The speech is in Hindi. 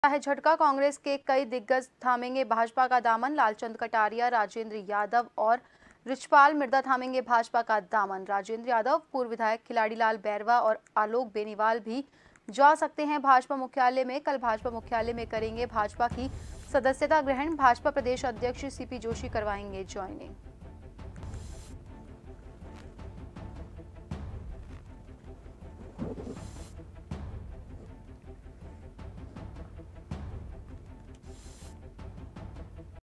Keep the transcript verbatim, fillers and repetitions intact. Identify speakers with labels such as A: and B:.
A: है झटका। कांग्रेस के कई दिग्गज थामेंगे भाजपा का दामन। लालचंद कटारिया, राजेंद्र यादव और रिछपाल मिर्दा थामेंगे भाजपा का दामन। राजेंद्र यादव, पूर्व विधायक खिलाड़ीलाल बैरवा और आलोक बेनीवाल भी जा सकते हैं भाजपा मुख्यालय में। कल भाजपा मुख्यालय में करेंगे भाजपा की सदस्यता ग्रहण। भाजपा प्रदेश अध्यक्ष सीपी जोशी करवाएंगे ज्वाइनिंग।